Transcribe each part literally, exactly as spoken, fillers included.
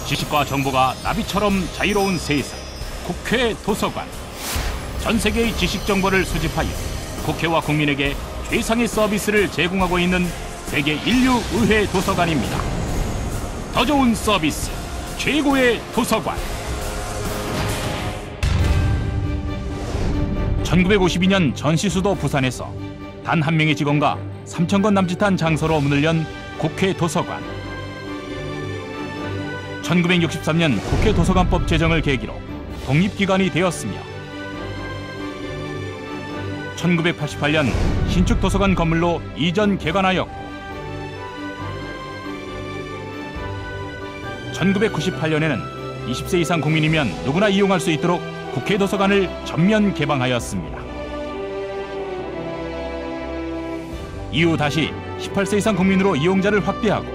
지식과 정보가 나비처럼 자유로운 세상, 국회 도서관. 전 세계의 지식 정보를 수집하여 국회와 국민에게 최상의 서비스를 제공하고 있는 세계 인류 의회 도서관입니다. 더 좋은 서비스, 최고의 도서관. 천구백오십이 년 전시수도 부산에서 단 한 명의 직원과 삼천 권 남짓한 장소로 문을 연 국회 도서관. 천구백육십삼 년 국회 도서관법 제정을 계기로 독립기관이 되었으며 천구백팔십팔 년 신축 도서관 건물로 이전 개관하였고 천구백구십팔 년에는 이십 세 이상 국민이면 누구나 이용할 수 있도록 국회 도서관을 전면 개방하였습니다. 이후 다시 십팔 세 이상 국민으로 이용자를 확대하고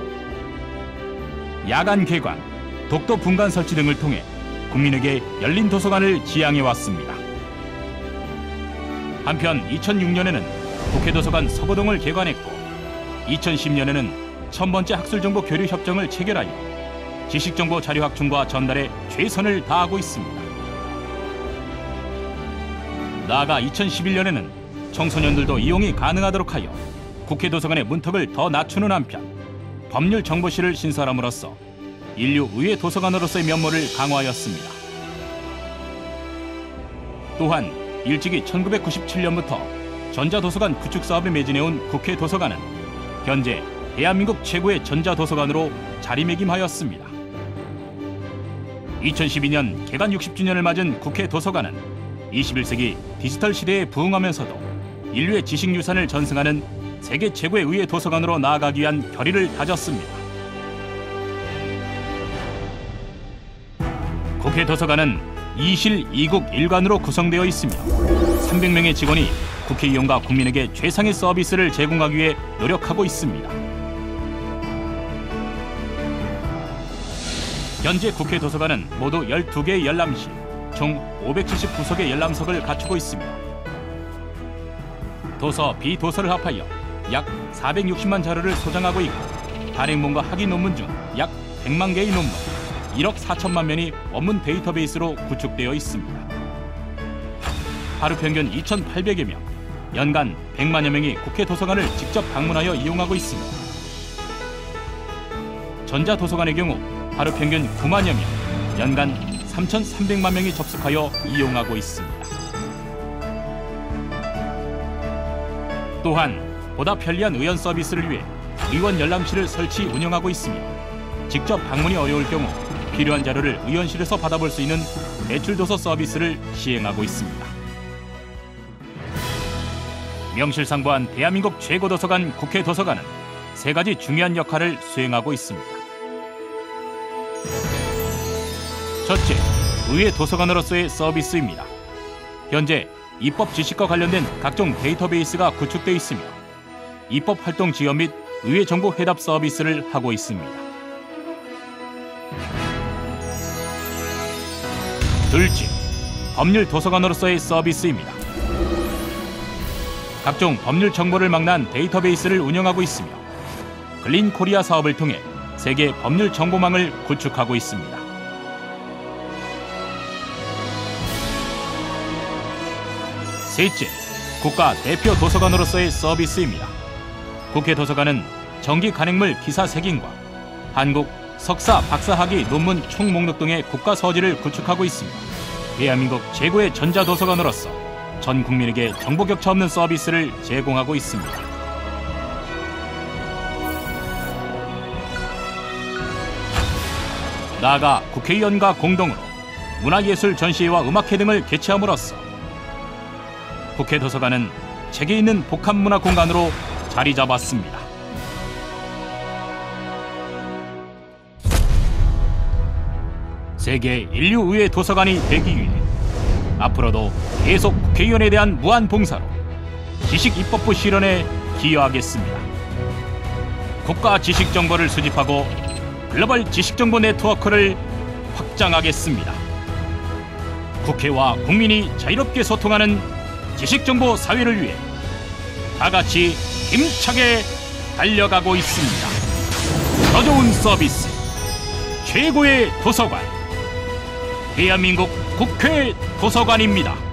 야간 개관, 독도 분관 설치 등을 통해 국민에게 열린 도서관을 지향해 왔습니다. 한편 이천육 년에는 국회 도서관 서고동을 개관했고 이천십 년에는 천 번째 학술정보 교류 협정을 체결하여 지식정보 자료 확충과 전달에 최선을 다하고 있습니다. 나아가 이천십일 년에는 청소년들도 이용이 가능하도록 하여 국회 도서관의 문턱을 더 낮추는 한편 법률 정보실을 신설함으로써 인류 의회 도서관으로서의 면모를 강화하였습니다. 또한 일찍이 천구백구십칠 년부터 전자도서관 구축 사업에 매진해온 국회 도서관은 현재 대한민국 최고의 전자도서관으로 자리매김하였습니다. 이천십이 년 개관 육십 주년을 맞은 국회 도서관은 이십일 세기 디지털 시대에 부응하면서도 인류의 지식유산을 전승하는 세계 최고의 의회 도서관으로 나아가기 위한 결의를 다졌습니다. 국회 도서관은 이실 이국 일관으로 구성되어 있으며 삼백 명의 직원이 국회의원과 국민에게 최상의 서비스를 제공하기 위해 노력하고 있습니다. 현재 국회 도서관은 모두 열두 개의 열람실, 총 오백칠십구 석의 열람석을 갖추고 있으며 도서, 비도서를 합하여 약 사백육십만 자료를 소장하고 있고 발행본과 학위 논문 중 약 백만 개의 논문, 일억 사천만 면이 원문 데이터베이스로 구축되어 있습니다. 하루 평균 이천팔백여 명, 연간 백만여 명이 국회 도서관을 직접 방문하여 이용하고 있으며 전자도서관의 경우 하루 평균 구만여 명, 연간 삼천삼백만 명이 접속하여 이용하고 있습니다. 또한 보다 편리한 의원 서비스를 위해 의원 열람실을 설치 운영하고 있으며 직접 방문이 어려울 경우 필요한 자료를 의원실에서 받아볼 수 있는 대출도서 서비스를 시행하고 있습니다. 명실상부한 대한민국 최고 도서관 국회 도서관은 세 가지 중요한 역할을 수행하고 있습니다. 첫째, 의회 도서관으로서의 서비스입니다. 현재 입법 지식과 관련된 각종 데이터베이스가 구축되어 있으며 입법 활동 지원 및 의회 정보 회답 서비스를 하고 있습니다. 둘째, 법률 도서관으로서의 서비스입니다. 각종 법률 정보를 망라한 데이터베이스를 운영하고 있으며 글린 코리아 사업을 통해 세계 법률 정보망을 구축하고 있습니다. 셋째, 국가 대표 도서관으로서의 서비스입니다. 국회 도서관은 정기 간행물 기사 색인과 한국 석사, 박사학위 논문 총목록 등의 국가 서지를 구축하고 있으며 대한민국 최고의 전자도서관으로서 전 국민에게 정보 격차 없는 서비스를 제공하고 있습니다. 나아가 국회의원과 공동으로 문화예술 전시회와 음악회 등을 개최함으로써 국회 도서관은 책에 있는 복합문화 공간으로 자리 잡았습니다. 세계 인류의회 도서관이 되기 위해 앞으로도 계속 국회의원에 대한 무한 봉사로 지식입법부 실현에 기여하겠습니다. 국가 지식정보를 수집하고 글로벌 지식정보 네트워크를 확장하겠습니다. 국회와 국민이 자유롭게 소통하는 지식정보 사회를 위해 다같이 힘차게 달려가고 있습니다. 더 좋은 서비스, 최고의 도서관, 대한민국 국회 도서관입니다.